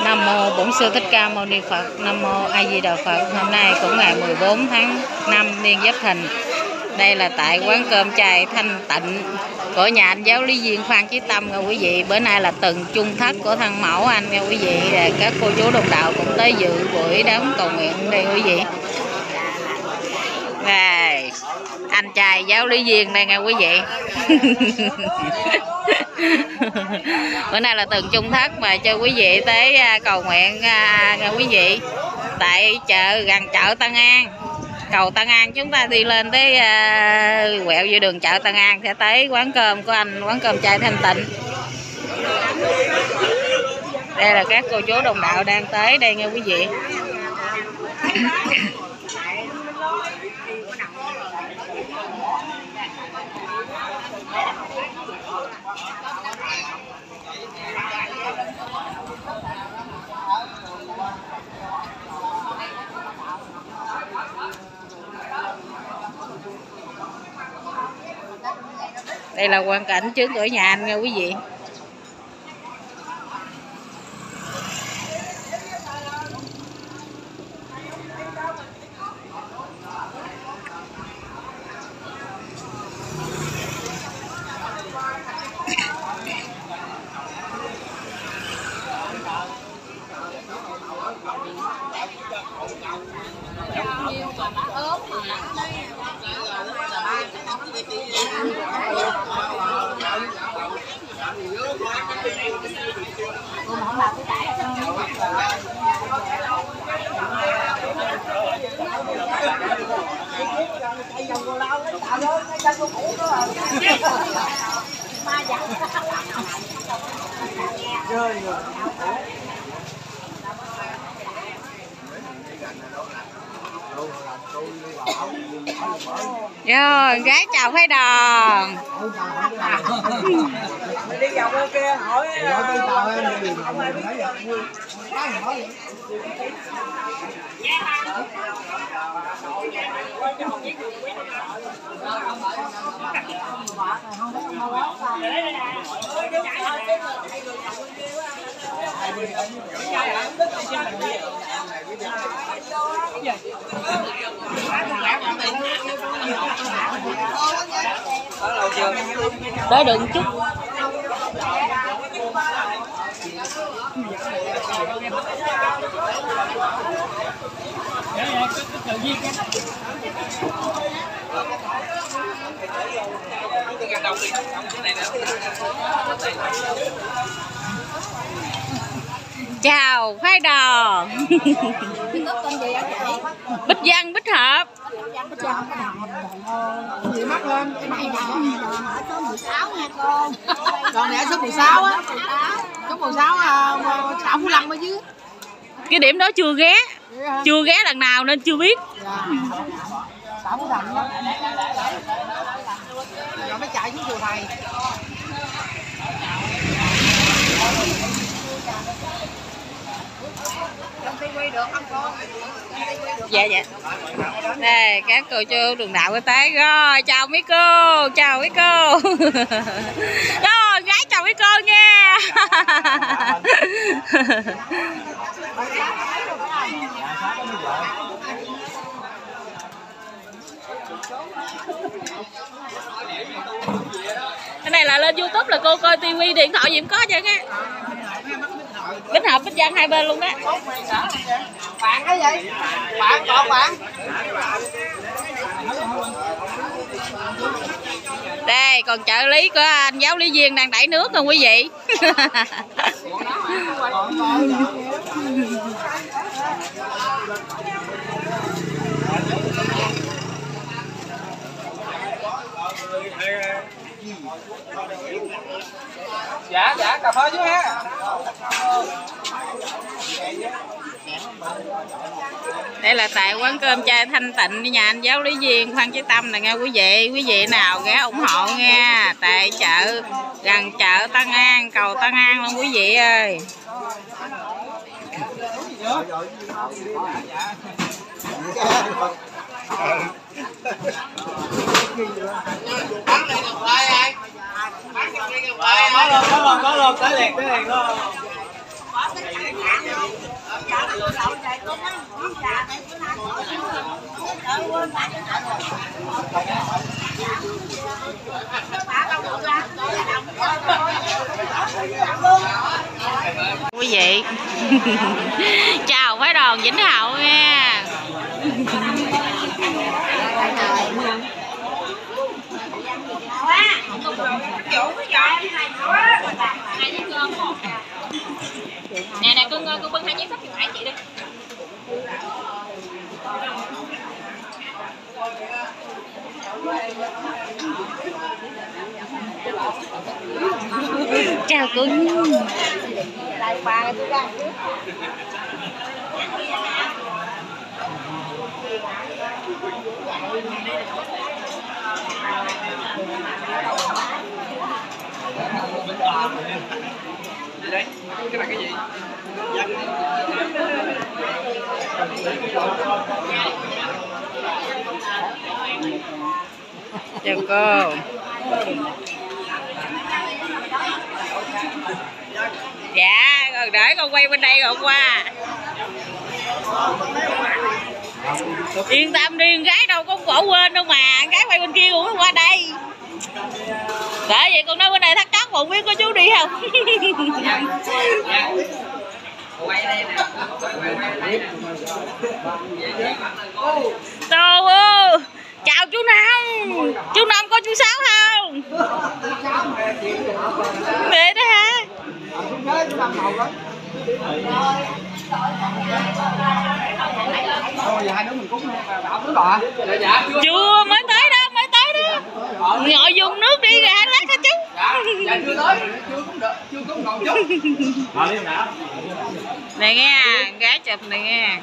Nam mô Bổn Sư Thích Ca Mâu Ni Phật. Nam mô A Di Đà Phật. Hôm nay cũng ngày 14 tháng 5 niên Giáp Thìn. Đây là tại quán cơm chài Thanh Tịnh của nhà anh giáo lý viên Phan Chí Tâm nha quý vị. Bữa nay là tuần chung thất của thân mẫu anh nha quý vị. Các cô chú đồng đạo cũng tới dự buổi đám cầu nguyện đây quý vị. Rồi, anh trai giáo lý viên đây nha quý vị. Bữa nay là tuần chung thất mà cho quý vị tới cầu nguyện nha quý vị. Tại chợ gần chợ Tân An, cầu Tân An, chúng ta đi lên tới quẹo vô đường chợ Tân An sẽ tới quán cơm của anh, quán cơm chai Thanh Tịnh. Đây là các cô chú đồng đạo đang tới đây nha quý vị. Đây là quang cảnh trước cửa nhà anh nha quý vị. Rồi, gái chào phái đòn. Đi vào bên kia hỏi Đợi đừng chút. Chào phái đò. Bích Văn, Bích Hợp. gì mắc lên cái này ở số 16 nha con. còn này ở số 16 á, số 16 xã Phú Lâm ở dưới. Cái điểm đó chưa ghé lần nào nên chưa biết. Xã Phú Lâm đó. Rồi mới chạy xuống chùa Thầy. Dạ dạ. Đây các cô chú đường đạo có tới rồi, chào mấy cô, chào mấy cô. Rồi gái chào mấy cô nha. Cái này là lên YouTube là cô coi tivi điện thoại gì cũng có chứ á. Bích Hợp, Bích Văn hai bên luôn đó. Bạn cái gì? Bạn còn bạn. Đây còn trợ lý của anh giáo lý viên đang đẩy nước không quý vị. Dạ dạ cà phê chứ ha. Đây là tại quán cơm chai Thanh Tịnh nhà anh giáo lý viên Phan Chí Tâm nè nghe quý vị nào ghé ủng hộ nha. Tại chợ gần chợ Tân An, cầu Tân An luôn quý vị ơi. Có luôn, tới liền luôn. Quý vị chào phái đoàn Vĩnh Hậu nha. Nè nè cưng bưng 2 miếng sắp chịu hải chị đi. Chào cưng. Đấy, cái này cái gì? Chào cô. Dạ, rồi để con quay bên đây rồi qua. Yên tâm đi, con gái đâu có bỏ quên đâu mà, con gái quay bên kia cũng qua đây. Bởi vậy con nói bên này thắt chót không biết có chú đi không. Trời ơi, chào chú Năm có chú Sáu không? Vậy đó hả? Chưa, mới tới đó. Ngồi dùng nước đi rồi 2 lát hả chú? Dạ chưa tới, chưa có ngồi chút. Này nghe, gái chụp này nghe.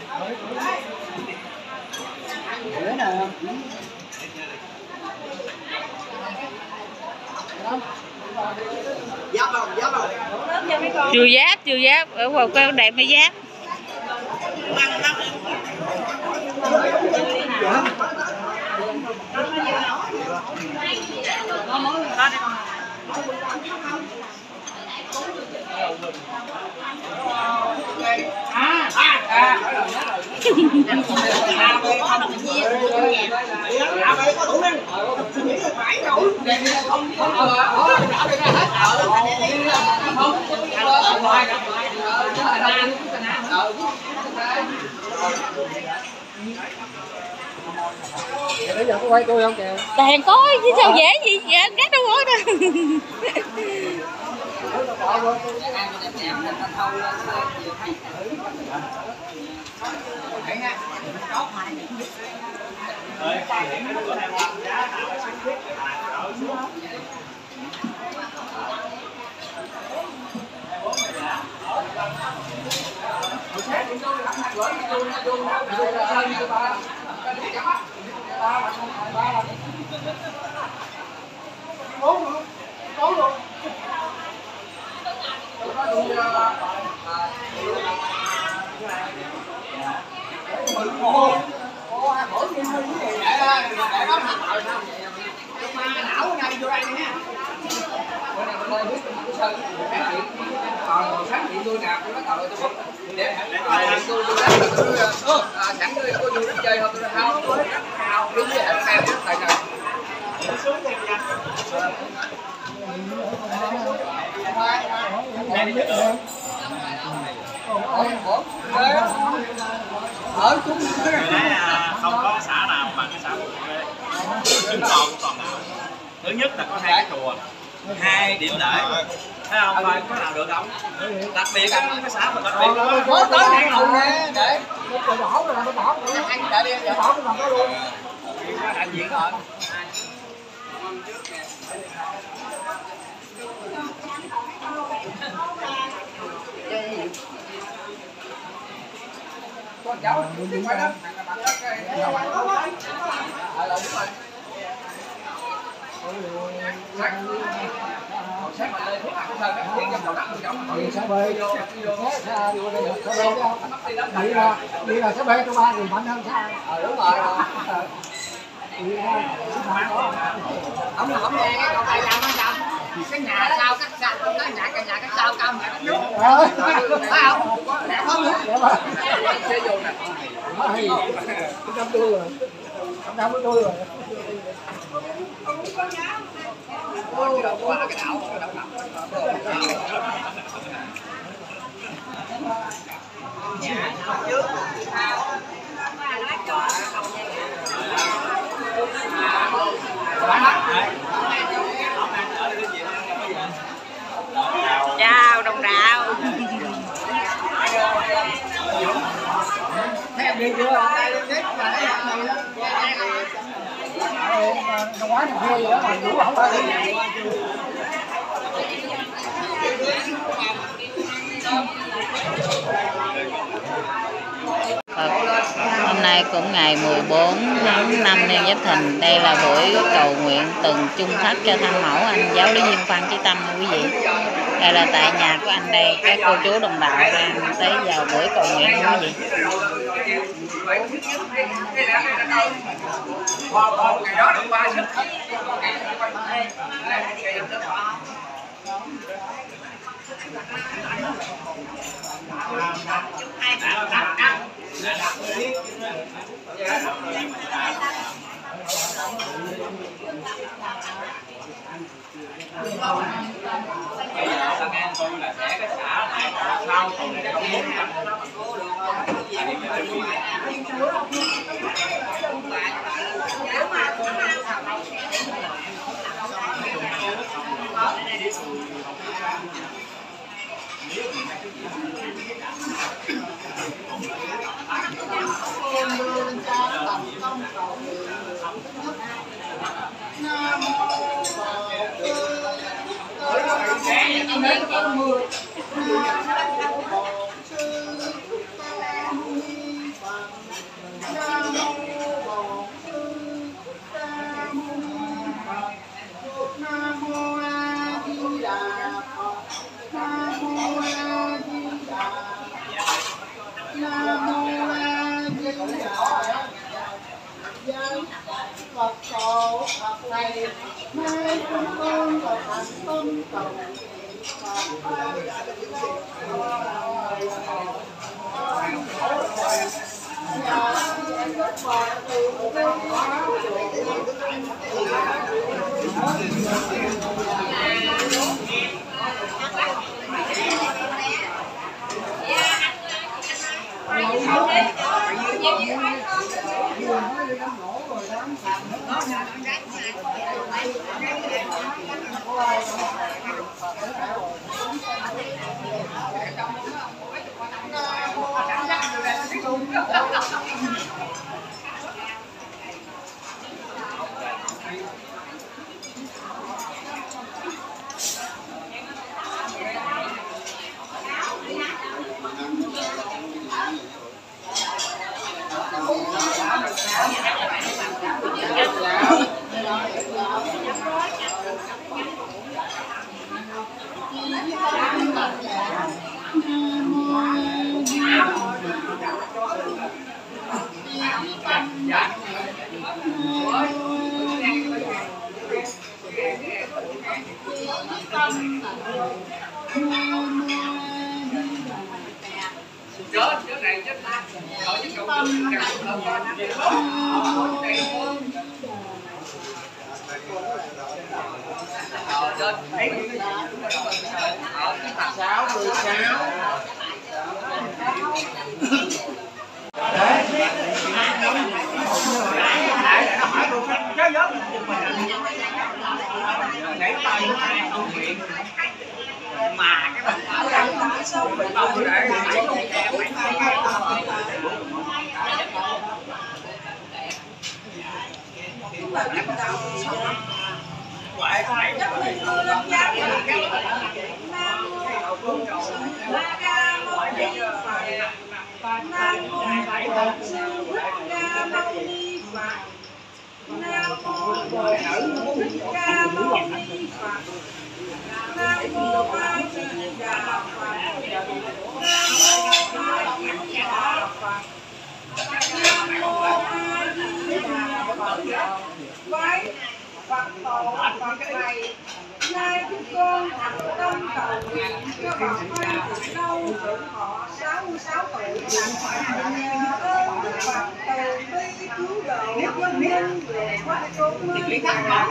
Chưa giáp, ở ngoài con đẹp mới giáp. Bây giờ có quay tôi không kìa? Đèn có chứ sao dễ gì vậy, gác đâu có đâu. Không có xã nào bằng cái xã Phụng Khê. Chúng còn cũng còn nào. Thứ nhất là có 2 cái chùa, 2 điểm lễ, thấy không? Phải có nào được không? Đặc biệt cái xã mình đặc biệt có tới đèn lồng nè để đỏ rồi đỏ anh đợi đi đỏ cái bằng đó luôn. đại diện rồi. Con cháu phải đó. Đi là sẽ bê cho 3 thì mạnh hơn sao? Đúng rồi. Không nghe cái câu tay làm sao? Cái nhà sao cắt sao, cái nhà cắt sao cao mà cắt nước. Phải không? lắm á. Hay. Năm tôi rồi. Năm của tôi rồi. Chào đồng đạo. Thấy em đi chưa? Nó quá thằng kia vậy đó mà đủ không phải đi. Hôm nay cũng ngày 14 tháng 5 niên Giáp Thìn. Đây là buổi cầu nguyện từng chung thất cho thân mẫu anh giáo lý viên Phan Chí Tâm quý vị. Đây là tại nhà của anh đây, các cô chú đồng đạo đang tới vào buổi cầu nguyện quý vị. Phật tổ Phật thầy nay chúng con và thành tâm cầu nay chúng con thành tâm cầu nguyện cho bà Phan Thị Lâu hưởng thọ 66 tuổi, nhờ ơn Đức Phật từ bi cứu độ dân linh về thoát chốn mê dại.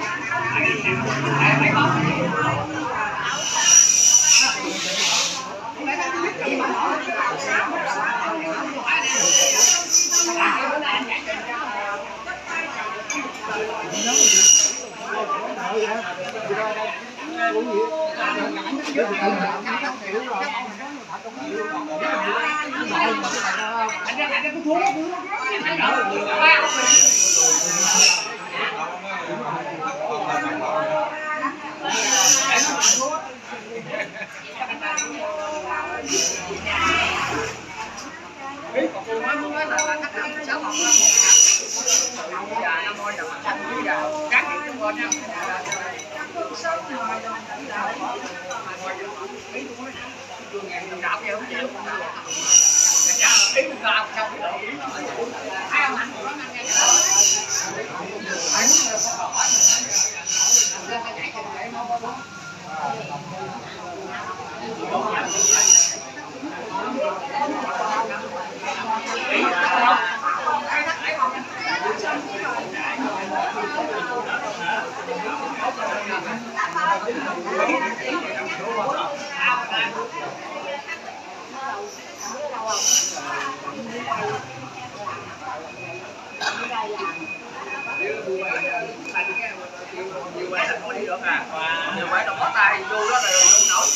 Nhiều quay thành phố đi được à, nhiều quay đâu có tay vô đó là không nổi.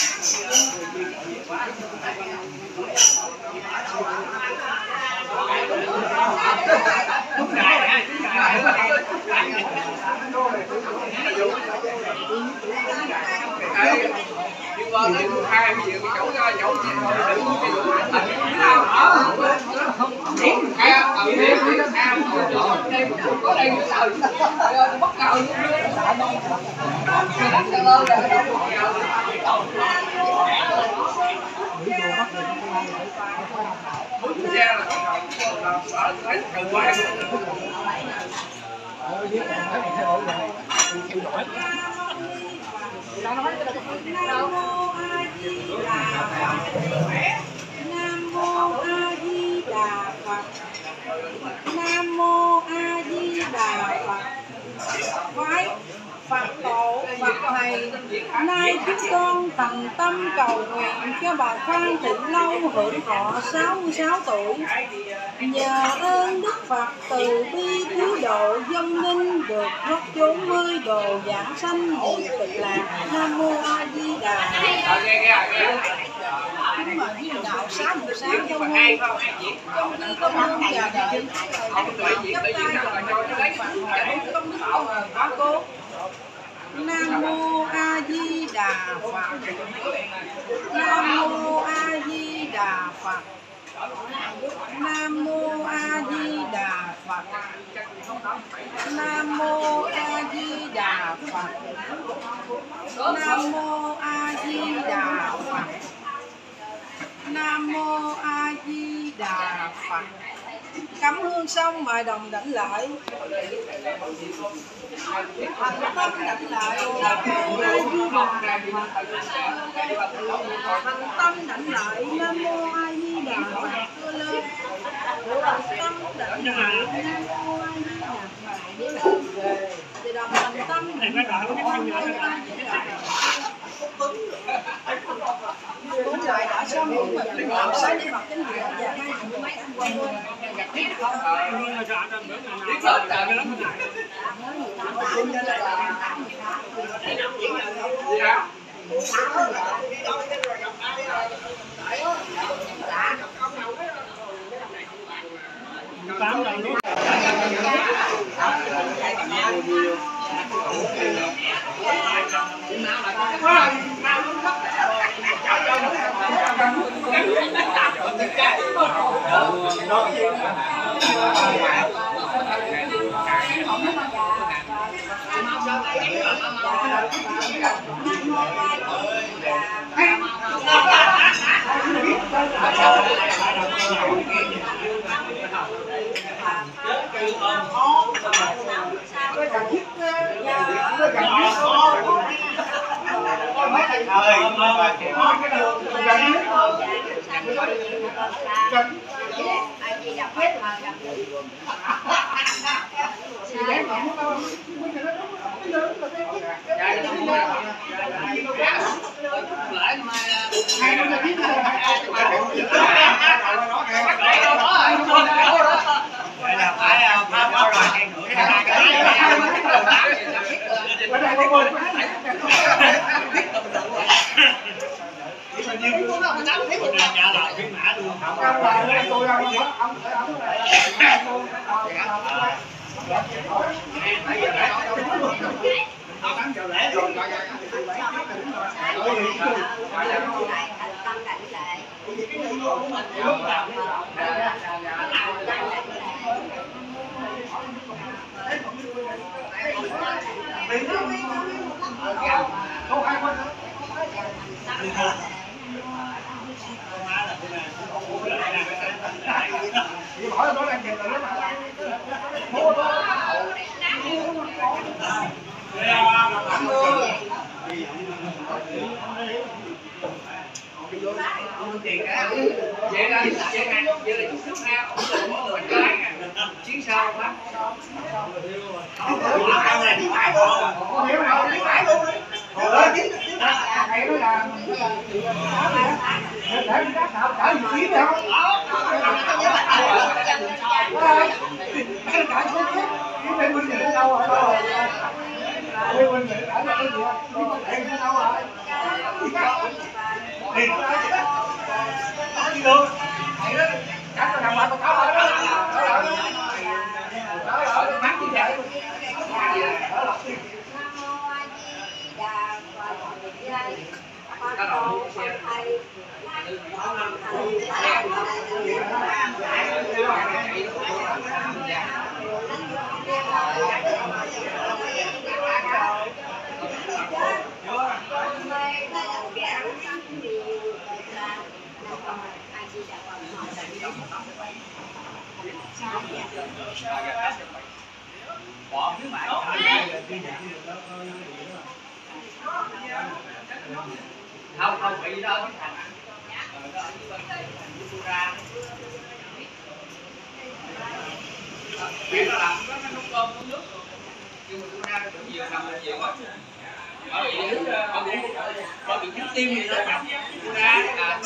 Nhưng mà đi mua hai triệu cái chỗ ra chỗ gì thôi đừng có cái vụ thành nào đó có đây cái sợ bắt đầu xe là sợ thấy cần quay Nam mô A Di Đà Phật. Nam mô A Di Đà Phật. Phái Phật tổ Phật thầy, nay chúng con thành tâm cầu nguyện cho bà Phan Thị Lâu hưởng thọ 66 tuổi, nhờ ơn Đức Phật từ bi cứu độ vong linh được thoát chốn mê đồ giảng sanh về cực lạc. Nam mô A Di Đà. Chúng mà duyên đạo 66 trong ngay trong khi công hương và đại chấp tay và Phật công đức công ở quá cố. Nam mô A Di Đà Phật. Nam mô A Di Đà Phật. Nam mô A Di Đà Phật. Nam mô A Di Đà Phật. Nam mô A Di Đà Phật. Nam mô A Di Đà Phật. Cắm hương xong mời đồng đảnh lại. Thành tâm đảnh lại. Nam mô A Di Đà Phật. Thành tâm đảnh lại. Nam mô A Di Đà Phật. Thành tâm đảnh lại. Nam mô A Di Đà Phật. Thì đồng thành tâm đảnh lại. Cũng lại đã xong rồi mình làm sao để mặc cái gì và hai cũng mấy anh quay luôn. Không bị gì đâu. Biết nó làm nó nấu cơm nấu nước luôn. Nhưng mà tôi ra cũng nhiều năm là nhiều quá. Có bị trứng tim gì đó nhầm. Tôi ra là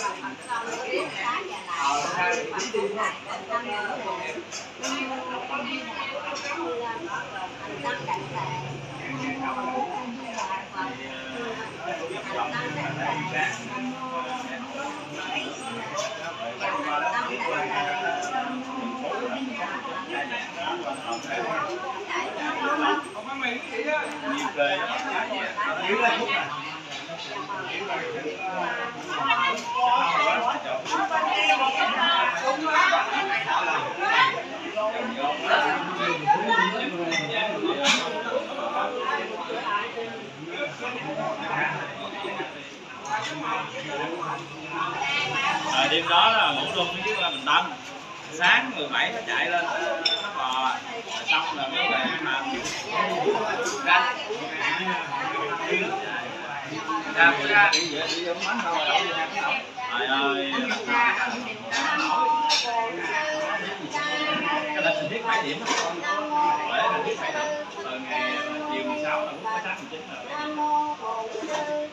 đêm đó là ngủ luôn với Bình Tân. Sáng 17 nó chạy lên nó bò xong là mới về làm ra trời ơi cái lịch trình thiết 7 điểm để là thiết 7 điểm từ ngày chiều 16 là cũng có sáng 19 rồi.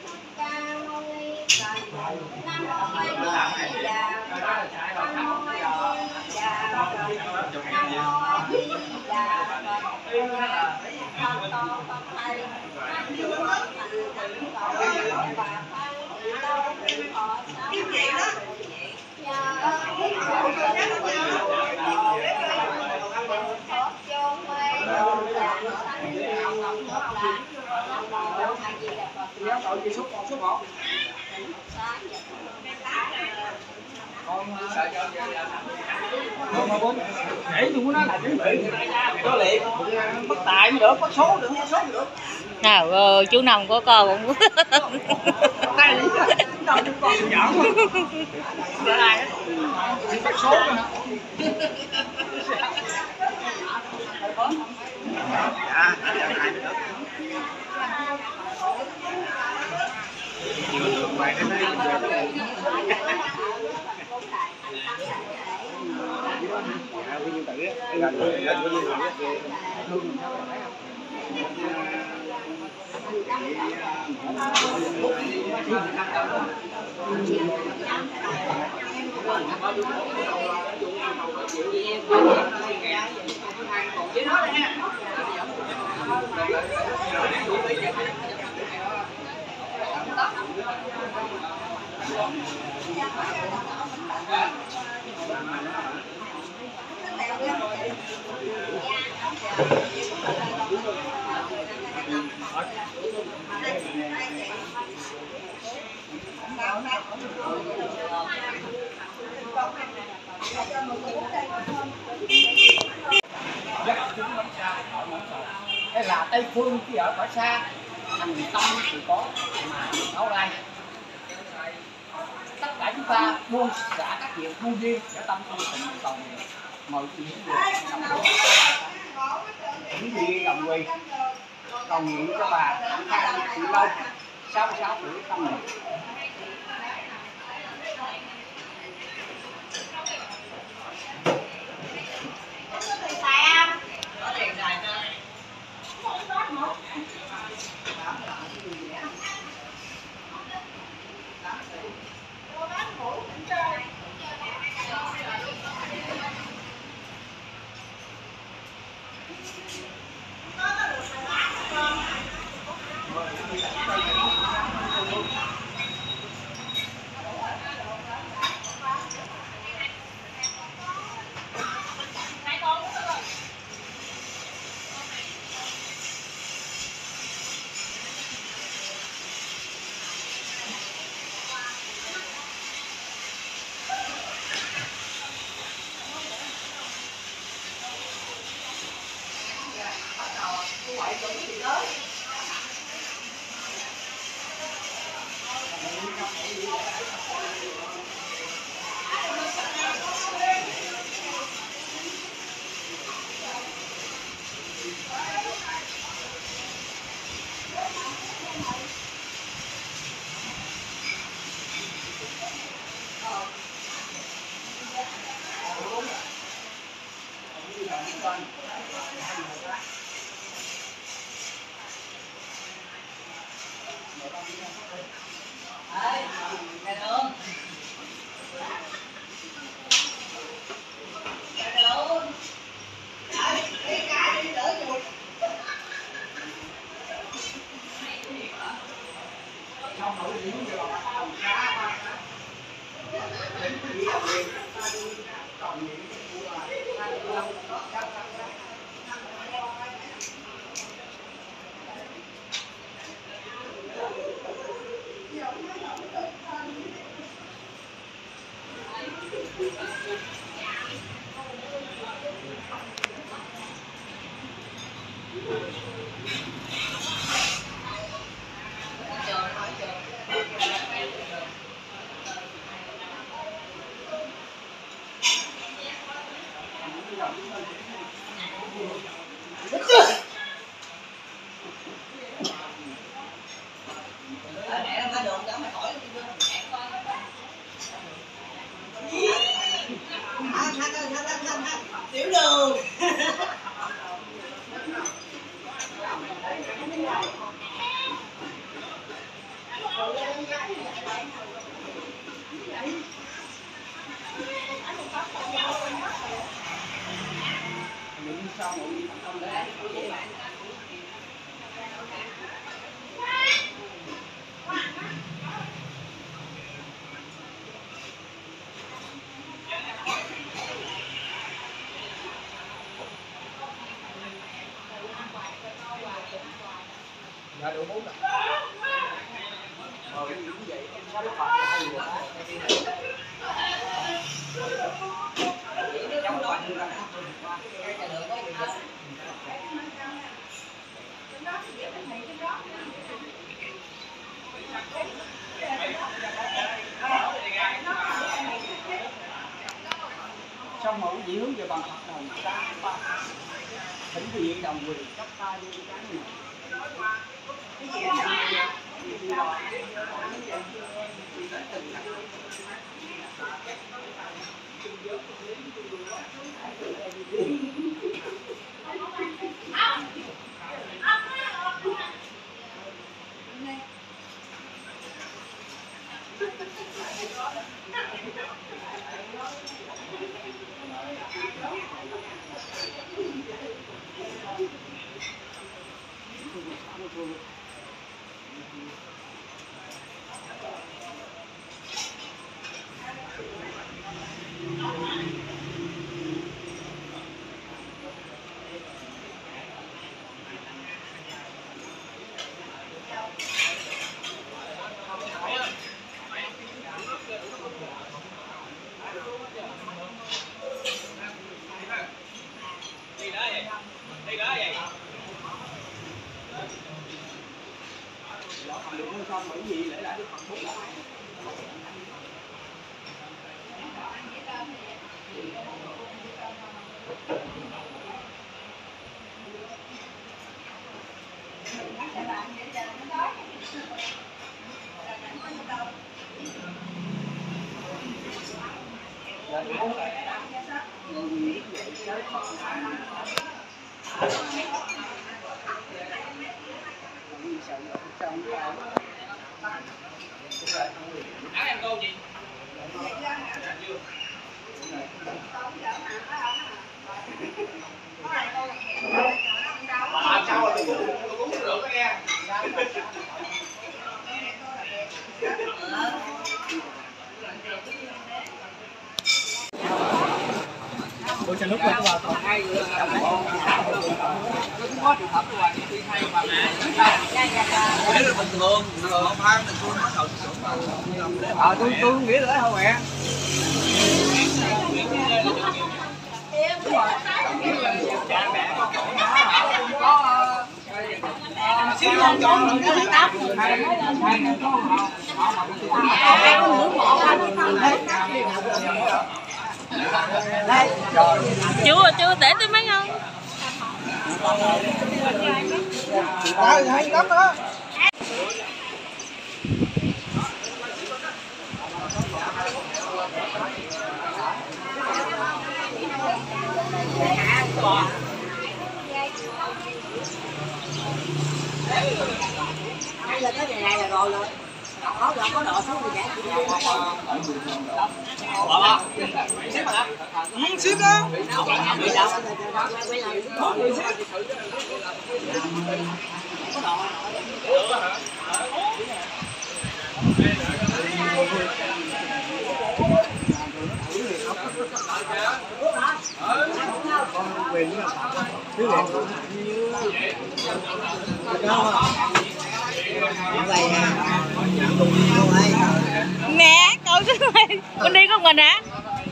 Để tôi muốn nói là chuẩn bị có liệt bất tài mới được, có số được, có số được. Nào chú Nông có con cũng Tay đi, chú Nông chú con nhỏ quá. Ở đây chỉ có số thôi. Đây là Tây Phương khi ở cõi xa, thành tâm thì có mà nấu đây. Tất cả chúng ta buông xả các chuyện vô duyên để tâm tu tịnh còn mọi chuyện những gì đồng quỳ cầu nguyện cho bà chị lâu 66 tuổi tâm niệm. Tiểu đường. Dạ đủ 4 rồi. Rồi như vậy em sao nó phạt lại gì trong đó được rồi. Trong mẫu chỉ hướng về bằng Phật đồng ta ba thỉnh nguyện đồng quyền cấp tay như cái này. Tôi nghĩ là không mẹ. Chưa để tôi mấy không? Hay lắm đó. Bây giờ tới ngày này là rồi rồi. Có độ xuống thì giải Ship đó. Nè, coi cái này. Con đi con mình hả?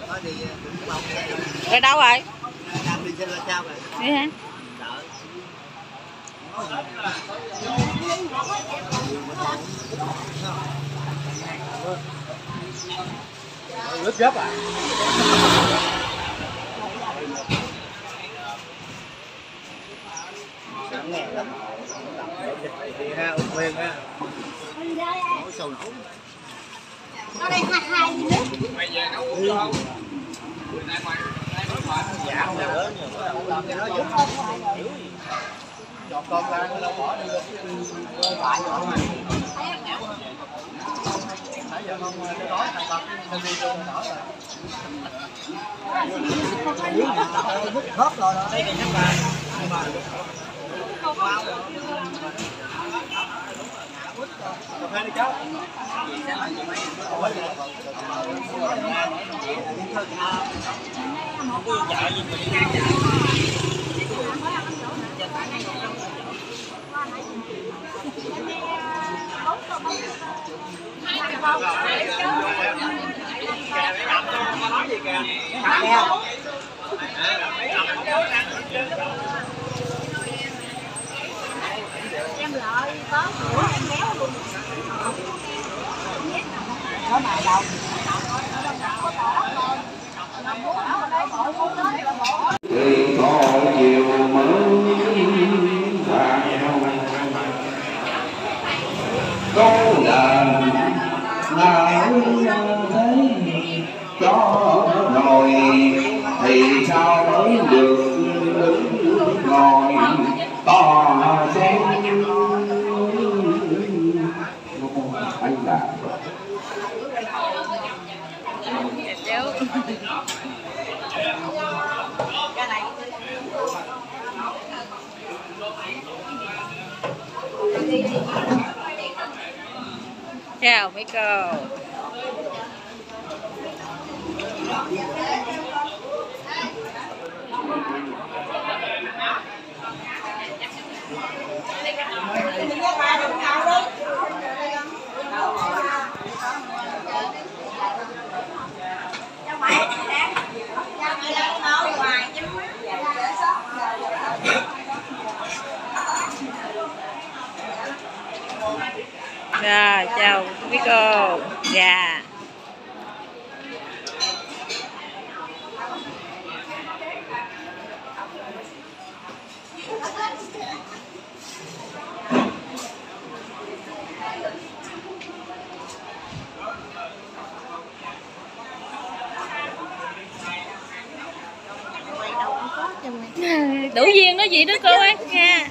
Rồi đâu rồi? Đi hả? Lớp dấp à? Nghe lắm. Thì ha, ung nguyên á. Nấu sầu nấu. Nó đây hai nước. Mày về nấu uống không? Dạ nữa, nhưng mà không làm cho nó dữ. Giọt con ra nó đâu bỏ đi được. Phải rồi. Nãy giờ không nó đói thằng Bật nó đi cho nó nổi rồi. Mất khớp rồi đó. Đây là nhắc bà. Cà phê đi cháu. Em lợi có của em béo luôn. Có bài đầu. Đường thọ chiều mới và nhau số lần nào thấy cho rồi thì sao mới được đứng ngồi to xem anh là chào mấy cô. Rồi, chào quý cô. Dạ. Đủ duyên nói gì đó cô ấy nha.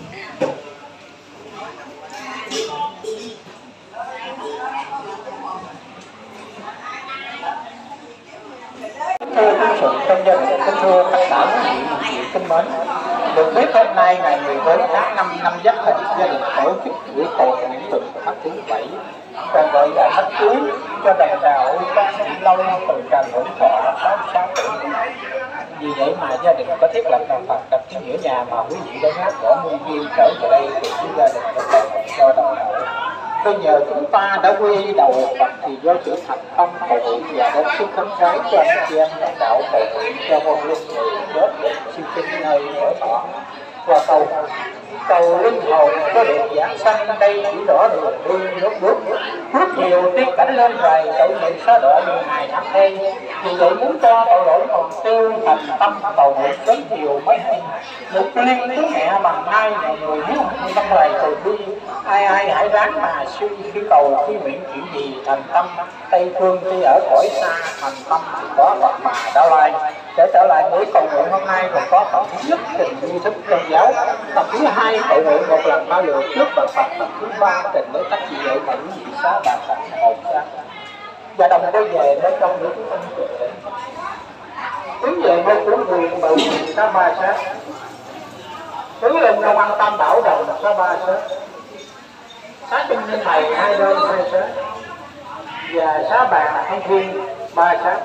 Thưa quý sự trong gia đình, kính thưa tất cả quý vị kính mến, được biết hôm nay ngày 14 tháng 5 năm Giáp Thìn, gia đình tổ chức buổi cầu nguyện từ tháng thứ 7, còn gọi là thách cưới cho đồng bào Phan Thị Lâu từ trà hưởng thọ 66 tuổi. Vì vậy mà gia đình có thiết lập đoàn Phật đặt trên giữa nhà mà quý vị đã hát võ nguyên viên trở về đây cùng với gia đình đã cầu nguyện cho đồng bào. Bây giờ chúng ta đã quy đầu Phật thì do sự thành tâm cầu nguyện và đón sức khấn khái cho anh chị em đồng đạo cầu nguyện cho vong linh người chết siêu sinh nơi ở thọ và cầu linh hồn có được giảng sanh đây chỉ rõ đường đi nước bước rất nhiều tiếng cảnh lên dài tội nghiệp xóa đỏ nhiều ngày năm nay. Vì vậy muốn cho tội lỗi còn tiêu thành tâm cầu nguyện sớm chiều mới hay. Một liên thứ mẹ bằng hai mọi người nếu không tâm lời cầu đi ai hãy ráng mà suy khi cầu khi nguyện chuyện gì thành tâm Tây phương khi ở cõi xa thành tâm thì có Phật mà Đau Lai. Để trở lại buổi cầu nguyện hôm nay còn có phần thứ nhất trình nghi thức tôn giáo, phần thứ hai cầu nguyện một lần ba lượt trước bàn Phật, phần thứ ba trình để tách dị vậy mà quý vị xá bàn Phật một xa và đồng quay về nơi trong những chúng tôi hướng về nơi của quyền bự xá ba sát hướng lên trong ăn tam bảo đồng xá ba sát xá chân nhân thầy hai bên hai sát và xá bàn thông thiên ba sát.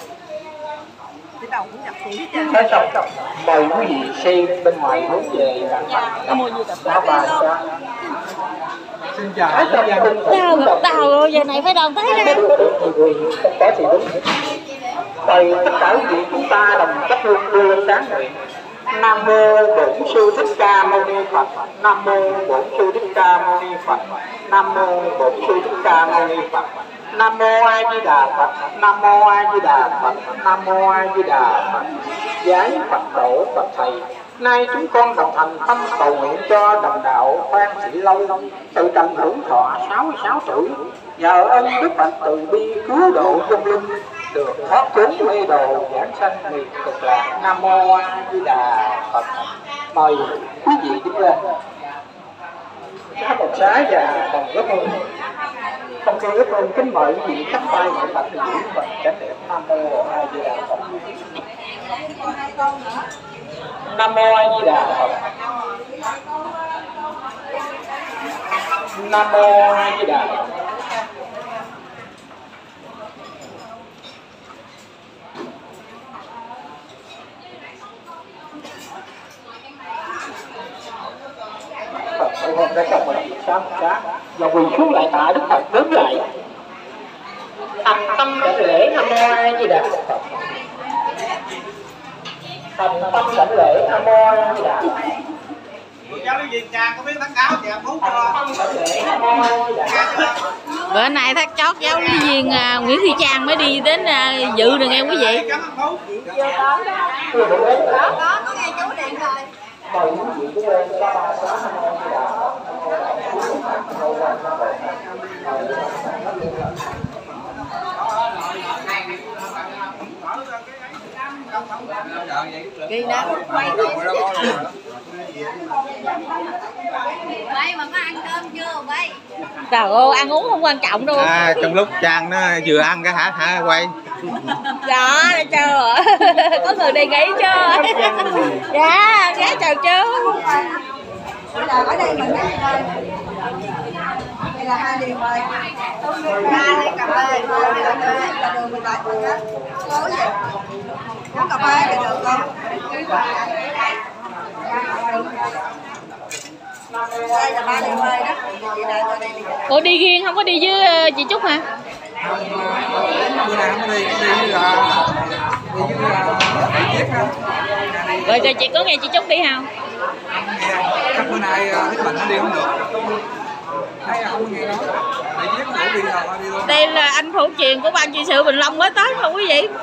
Nói xong mời quý vị xem bên ngoài hướng về xá ba sát. Xin chào. Đào rồi giờ này phải đồng thấy ra. Không có thì đúng. Mời tất cả quý vị chúng ta đồng cách hương đưa lên sáng nguyện. Nam mô Bổn Sư Thích Ca Mâu Ni Phật. Nam mô Bổn Sư Thích Ca Mâu Ni Phật. Nam mô Bổn Sư Thích Ca Mâu Ni Phật. Nam mô A Di Đà Phật. Nam mô A Di Đà Phật. Nam mô A Di Đà Phật. Giái Phật tổ Phật thầy. Nay chúng con đồng thành tâm cầu nguyện cho đồng đạo Phan Thị Lâu từ trần hưởng thọ 66 tuổi, nhờ ơn đức Phật từ bi cứu độ vong linh được thoát chốn mê đồ giảng sanh miền cực lạc. Nam mô A Di Đà Phật. Mời quý vị đứng lên một xá và đồng góp hương. Trong khi góp hương kính mời quý vị chắp tay niệm Phật thì giữ mình chánh niệm Nam mô A Di Đà Phật. Nam mô A Di Đà Phật. Nam mô A Di Đà Phật. Phật ơi, hôm nay trong mình sáng và quỳ xuống lại tạ Đức Phật đứng lại thành tâm đảnh lễ Nam mô A Di Đà Phật. Thành tâm đảnh lễ Nam mô A Di Đà Phật. Giáo lý gì cha có biết thắt áo chị Phú cho. Bữa nay thắt chót giáo lý viên Nguyễn Thị Trang mới đi đến dự được nghe quý vị. Có nghe chú điện rồi. Mời quý vị đứng lên cho ba sáng Nam mô A Di Đà Phật. Kỳ nào quay Bay mà có ăn cơm chưa bay? Trời ơi, ăn uống không quan trọng đâu. Trong lúc Trang nó vừa ăn cái hả quay. Đó, chào có người đề nghị chưa? Dạ, ghé chào chú. Bây giờ ở đây mình ghé đây. Đây là hai điều mời. Ra đây cà phê, là đường mình lại thôi á. Có gì? Uống cà phê thì được không? Đây là ba điều mời đó. Ủa đi riêng không có đi với chị Trúc hả? Bữa nào không đi với chiếc không? Rồi chị có nghe chị Trúc đi không? Chắc bữa nay thích bệnh nó đi không được. Thấy không nghe nói. Để chiếc nó đi rồi đi luôn. Đây là anh thủ truyền của ban trị sự Bình Long mới tới không quý vị?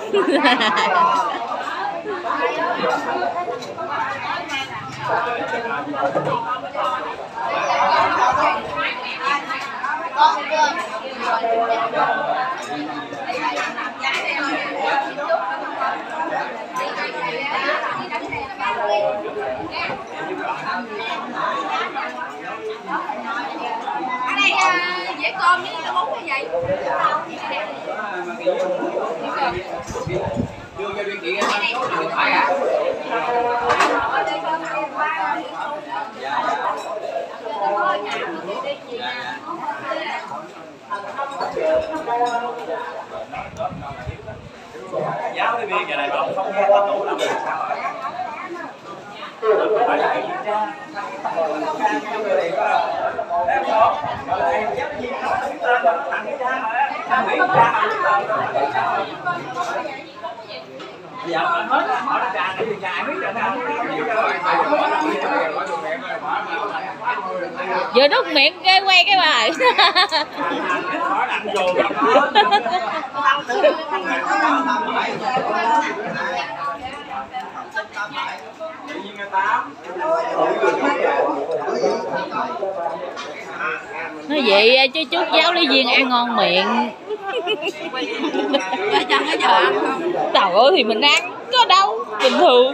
Ở đây dễ con với cái bún như vậy. Đưa cho biên chị điện thoại hả? Giáo cái viên giờ này không có tủ làm được sao rồi. Vừa đút miệng cái quay cái bài. Nói vậy chứ chút giáo lý viên ăn ngon miệng. Trời ơi thì mình ăn có đâu, bình thường.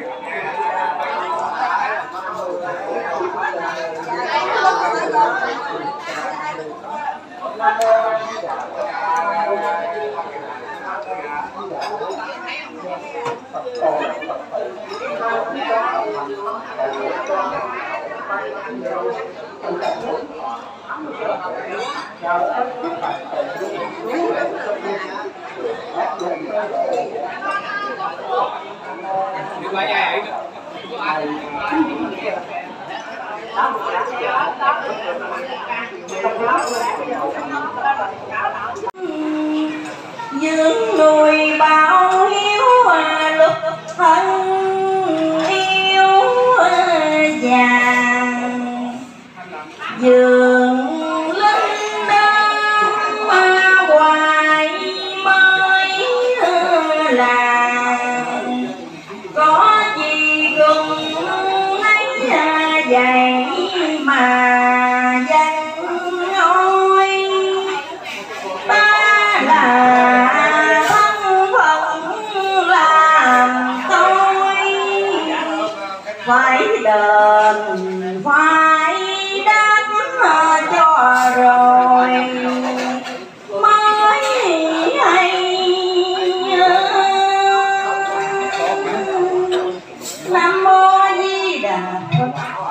những người bao hiếu lúc thân yêu vàng dường linh đơm hoài mới làng có gì gừng ấy vậy mà phải đền phải đáp cho rồi mới hay. Nam mô Di Đà Phật.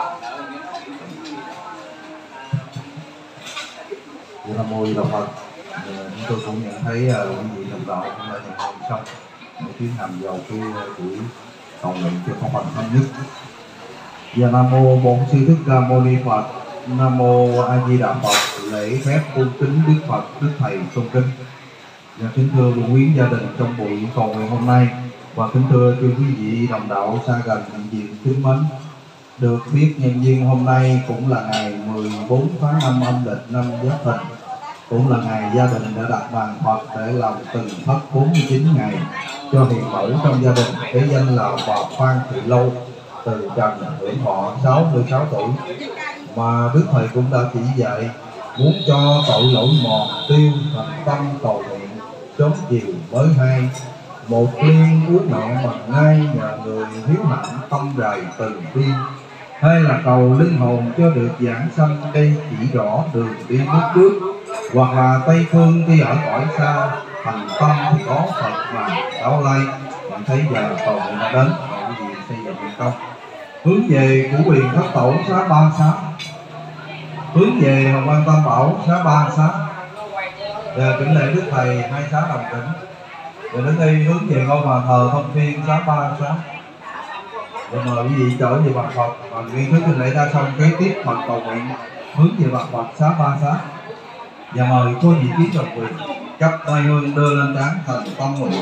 Nam mô Di Đà Phật. Chúng tôi cũng nhận thấy quý vị đồng đạo cũng đã nhận hội xong để tiến hành vào cái buổi cầu nguyện cho phong phần thống nhất. Và Nam mô Bổn Sư Thích Ca Mâu Ni Phật. Nam mô A Di Đà Phật. Lễ phép cung kính Đức Phật, Đức Thầy tôn kính. Và kính thưa quý quyến gia đình trong buổi cầu nguyện hôm nay, và kính thưa quý vị đồng đạo xa gần hiện diện kính mến. Được biết nhân duyên hôm nay cũng là ngày 14 tháng 5 âm lịch năm Giáp Thìn, cũng là ngày gia đình đã đặt bàn Phật để làm từng thất 49 ngày cho hiền mẫu trong gia đình, cái danh là bà Phan Thị Lâu, từ trần hưởng thọ 66 tuổi. mà Đức Thầy cũng đã chỉ dạy, muốn cho tội lỗi mòn tiêu thành tâm cầu nguyện sớm chiều mới hay. Một liên ước mẹ mà ngay nhờ người hiếu hạnh tâm rày từ bi, hay là cầu linh hồn cho được giảng sanh đây chỉ rõ đường đi nước bước, hoặc là Tây Phương khi ở cõi xa thành tâm thì có Phật mà đau lay. Bạn thấy giờ cầu nguyện đã đến, cầu gì xây dựng thành công. Hướng về của quyền thất tổ xá Ba Xá, hướng về Hồng Quan Tam Bảo xá Ba Xá. Giờ kính lễ Đức Thầy hai xá đồng kính. Giờ đến đây hướng về ngôi bàn thờ Thông Thiên xá Ba Xá. Giờ mời quý vị trở về bàn Phật và nghi thức kính lễ đã xong, kế tiếp bằng cầu nguyện hướng về bàn Phật xá Ba Xá. Và mời cô vị trí độc quyền chắp tay hương đưa lên trán thành tâm nguyện.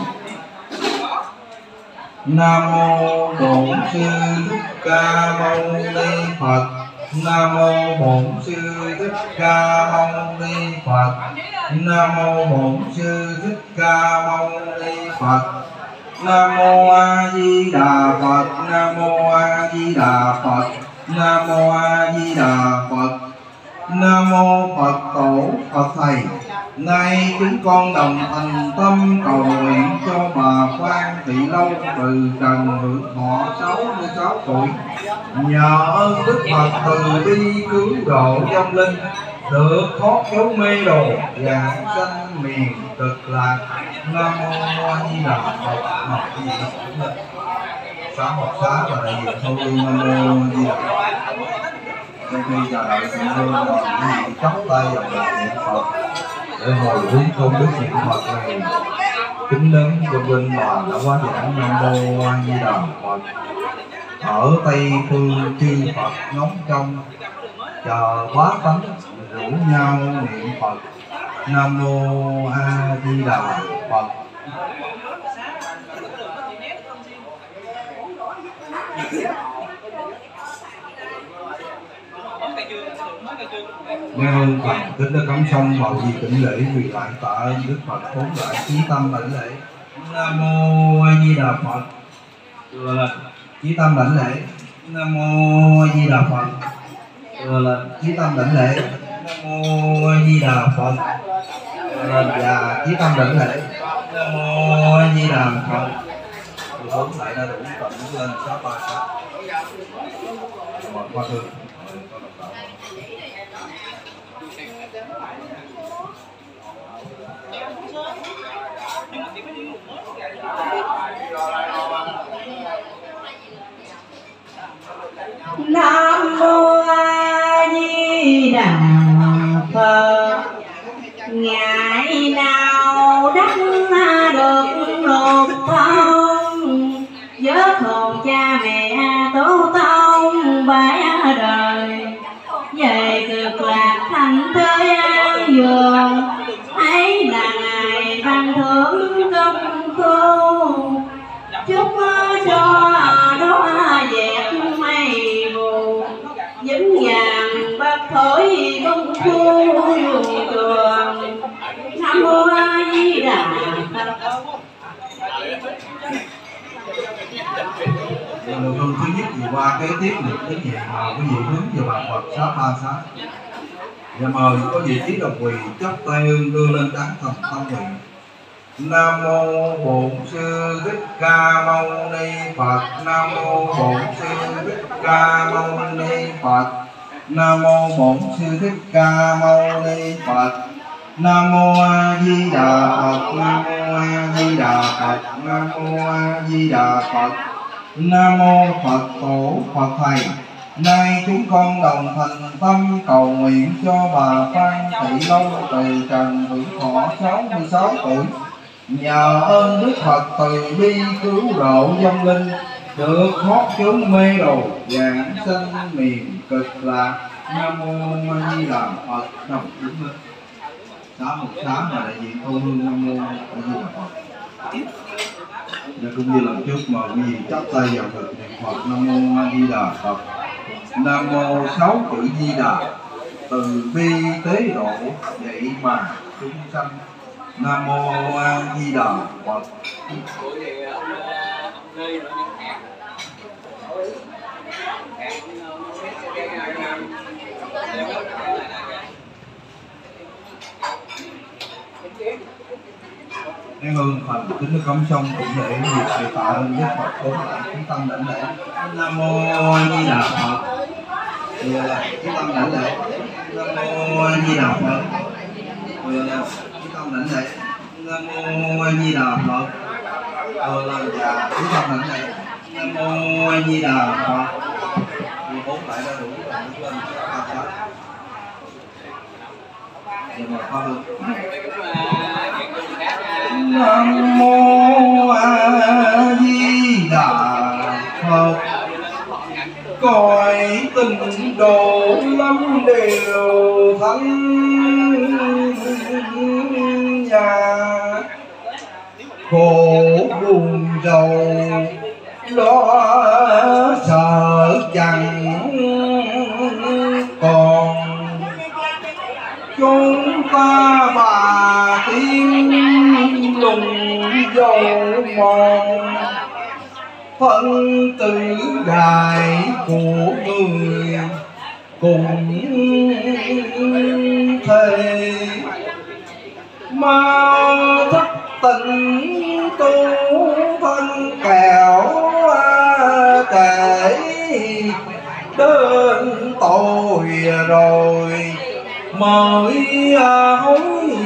Nam mô Bổn Sư Thích Ca Mâu Ni Phật. Nam mô Bổn Sư Thích Ca Mâu Ni Phật. Nam mô Bổn Sư Thích Ca Mâu Ni Phật. Nam mô A Di Đà Phật. Nam mô A Di Đà Phật. Nam mô A Di Đà Phật. Nam mô Phật Tổ Phật Thầy. Nay chúng con đồng thành tâm cầu nguyện cho bà Phan Thị Lâu từ trần hưởng thọ 66 tuổi. Nhờ ơn Đức Phật từ bi cứu độ vong linh, được thoát chốn mê đồ, giảng sanh miền cực lạc. Nam mô A Di Đà Phật. Học gì đó xá một xá và đại diện thâu hương. Nam mô A Di Đà Phật. Trong khi chờ đợi sự hương và quý vị chắp tay vào niệm Phật để hồi hướng công đức niệm Phật này kính lớn vong linh mà đã quá giảng. Nam mô A Di Đà Phật. Ở Tây Phương chư Phật ngóng trông, chờ bá tánh rủ nhau niệm Phật. Nam mô A Di Đà Phật. Nghe ơn Phật kính đã cắm xong vào gì kính lễ quỳ lại tạ ơn Đức Phật bốn đại chí tâm đảnh lễ. Nam mô A Di Đà Phật. Thừa là chí tâm đảnh lễ. Nam mô A Di Đà Phật. Thừa là chí tâm đảnh lễ. Nam mô A Di Đà Phật. Thừa là và chí tâm đảnh lễ. Nam mô A Di Đà Phật. Bốn lại đã đủ tận lên xá Ba Xá. Một qua thương. Nam mô A Di Đà Phật. Ngày nào đắc được lục thông, vớt hồn cha mẹ tổ tông bãi đời, về cực lạc thành thới an vườn, ấy là ngày ban thưởng công phu. Chúc cho đó dẹp mây mù, vững vàng bác thổi công phu trường. Nam mô A Di Đà Phật. Nội dung thứ nhất vừa qua kế tiếp được cái gì mà quý vị hướng về bàn Phật xá Ba Xá. Và mời có vị trí độc quỳ chắp tay hương đưa lên trán thành tâm nguyện. Nam mô Bổn Sư Thích Ca Mâu Ni Phật. Nam mô Bổn Sư Thích Ca Mâu Ni Phật. Nam mô Bổn Sư Thích Ca Mâu Ni Phật. Nam mô A Di Đà Phật. Nam mô A Di Đà Phật. Nam mô A Di Đà Phật. Nam mô Phật Tổ Phật Thầy. Nay chúng con đồng thành tâm cầu nguyện cho bà Phan Thị Lâu từ trần hưởng thọ 66 tuổi. Nhờ ơn Đức Phật từ bi cứu độ vong linh, được thoát chốn mê đồ, giảng sanh miền cực lạc. Nam mô A Di Đà Phật. Đồng đứng lên xá một xá và đại diện thâu hương. Nam mô A Di Đà Phật. Và cũng như lần trước mời quý vị chắp tay vào thực niệm Phật. Nam mô A Di Đà Phật. Nam mô 6 chữ Di Đà, từ bi tế độ dạy mà chúng sanh. Nam mô A Di Đà Phật. ơn Phật kính đức cấm sông cũng lễ việc thầy tạ ơn Đức Phật cố lại chúng tâm đảnh lễ. Nam mô A Di Đà Phật. Vừa là chúng tâm đảnh lễ. Nam mô A Di Đà Phật. Vừa là chúng tâm đảnh lễ. Nam mô A Di Đà Phật. Vừa là dạ chúng tâm đảnh lễ. Nam mô A Di Đà Phật. Vừa bốn lại đã đủ rồi lên ba sáu. Giờ mời Pháp Hương. Nam mô A Di Đà Phật. Cõi tình độ lắm điều thánh nhà, khổ buồn rầu lo sợ chẳng còn. Chúng ta bà tiên lùng dầu mòn, phân tử đại của người cùng thề. Mau thức tỉnh tu thân kẻo kể đến tội rồi mới hối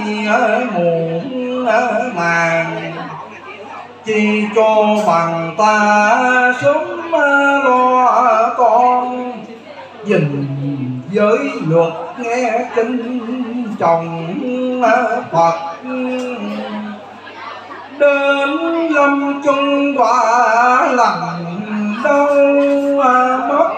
muộn màng. Chỉ cho bằng ta sớm lo con, gìn giới luật nghe kinh trọng Phật. Đến lâm chung quả lành đâu mất,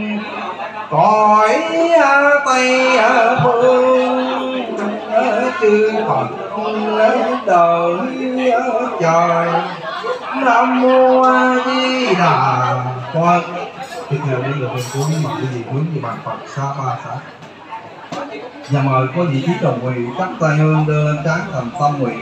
cõi Tây phương chư Phật đợi trời. Nam mô A Di Đà Phật. Tiếp theo đây là phần cuối mà quý vị hướng về bàn Phật Sa Ba Sát. Và mời có vị trí đồng nguyện chắp tay hương đưa lên trán thành tâm nguyện.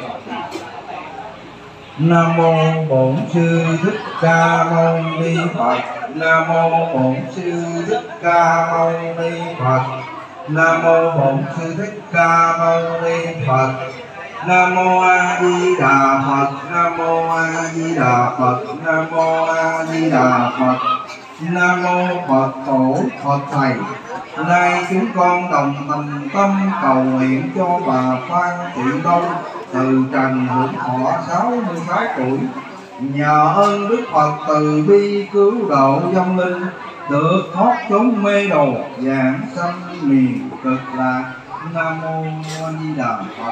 Nam mô Bổn Sư Thích Ca Mâu Ni Phật. Nam mô Bổn Sư Thích Ca Mâu Ni Phật. Nam mô Bổn Sư Thích Ca Mâu Ni Phật. Nam mô A Di Đà Phật. Nam mô A Di Đà Phật. Nam mô A Di Đà Phật. Nam mô Phật Tổ Phật Thầy. Nay chúng con đồng thành tâm cầu nguyện cho bà Phan Thị Đông từ trần hưởng thọ 66 tuổi. Nhờ ơn Đức Phật từ bi cứu độ vong linh, được thoát chốn mê đồ giảng sanh miền cực lạc. Nam mô A Di Đà Phật.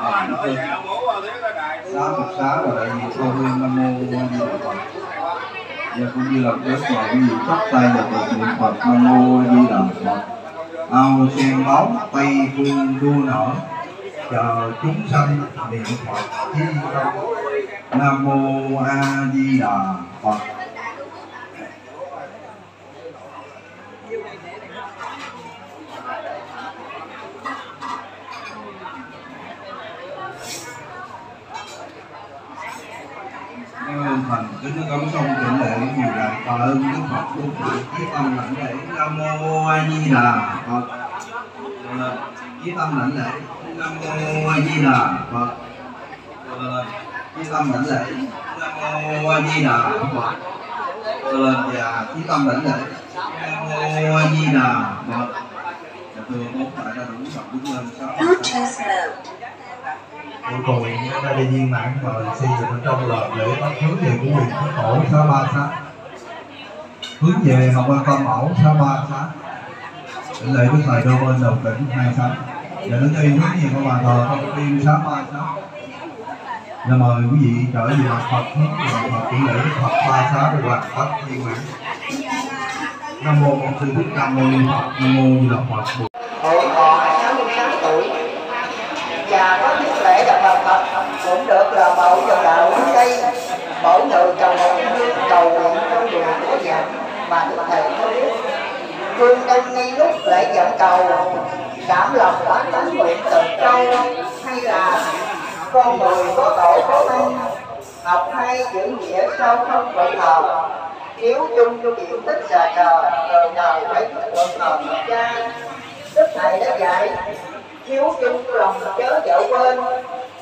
Xá Phật xá và đại diện cô hương. Nam mô A Di Đà Phật. Và cũng như là kết quả quý vị chắp tay và cầu niệm Phật. Nam mô A Di Đà Phật. Ao sen bóng tây phương đua nở, chờ chúng sanh niệm Phật chi công. Nam mô A Di Đà Phật. Ơn Thành kính đức cấm sông thượng lễ vì là tạ ơn Đức Phật tôn trọng chí tâm lãnh lễ. Nam mô A Di Đà Phật. Chí tâm lãnh lễ. Nam mô A Di Đà Phật. Chí tâm lãnh lễ. Nam mô A Di Đà Phật. Và chí tâm lãnh lễ. Nam mô A Di Đà Phật. Thưa bốn tại đã đủ Phật đứng lên sáu. Cuối cùng đại viên mãn mời xây dựng trong lời lễ bắt hướng về của quyền Phật Tổ Sa Ba Sát, hướng về Học Quan Tam Bảo Sa Ba Sát, lễ Đức Thầy Đô bên đầu tỉnh hai sát, và đến đây hướng về của bàn thờ Thông Tiên Sa Ba Sát. Và mời quý vị trở về mặt Phật hướng về Phật lễ Đức Phật Ba Sát để hoàn tất viên mãn. Nam mô Bổn Sư Thích Ca Mâu Ni Phật. Nam mô Di Đà Phật. Tuổi thọ 66 tuổi và có chức lễ đặt bàn Phật cũng được là mẫu cho đạo quán cây. Mỗi người cầu một hương cầu nguyện trong đường của dạng mà Đức Thầy có biết. Phương Đông ngay lúc lễ dẫn cầu cảm lòng đã tánh nguyện từ câu, hay là con người có tội có thân, học hay chữ nghĩa sao không phải thờ, thiếu chung cho kiện tích già cờ, đời đời phải thờ thờ cha. Đức Thầy đã dạy thiếu chung lòng chớ vợ quên,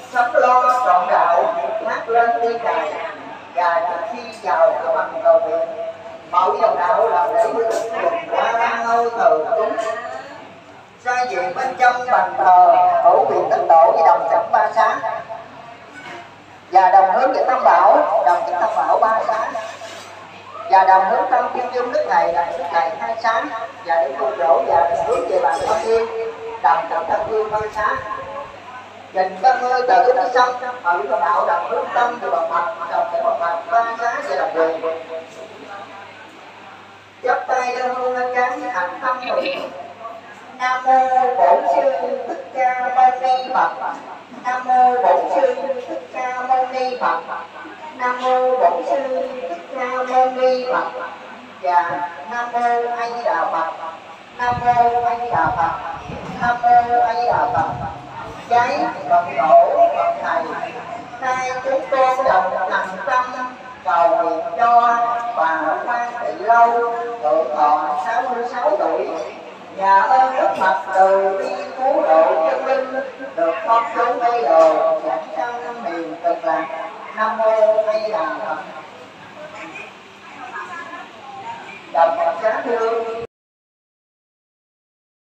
sống lo trọn đạo hát lên tiếng đài, và trước khi vào bằng cầu nguyện mẫu dòng đạo làm lễ tuần qua ba ngôi thờ cúng ra về bên trong bàn thờ hữu quyền đất tổ với đồng chấm ba xá và đồng hướng về tam bảo, đồng chấm tam bảo ba xá và đồng hướng trong kim dương đức này là đức này hai xá và để tu đổ và hướng về bàn thân thiên đồng chấm thân thiên ba xá dành 30 tờ kính sông ở trong đạo đồng hướng tâm từ bằng mặt đồng chấm bằng mặt ba xá và đồng quyền chắp tay lên hương lên trán thành tâm nguyện. Nam mô Bổn Sư Thích Ca Mâu Ni Phật. Nam mô Bổn Sư Thích Ca Mâu Ni Phật. Nam mô Bổn Sư Thích Ca Mâu Ni Phật. Và Nam mô A Di Đà Phật. Nam mô A Di Đà Phật. Nam mô A Di Đà Phật. Giấy Phật tổ Phật thầy, nay chúng con đồng thành tâm cầu nguyện cho bà Phan Thị Lâu tuổi thọ 66 tuổi và ơn đức Phật từ bi cứu độ chân linh được con chú bây đồ giảng sang năm miền cực lạc. Nam mô A Di Đà Phật. Đọc Phật giá thương.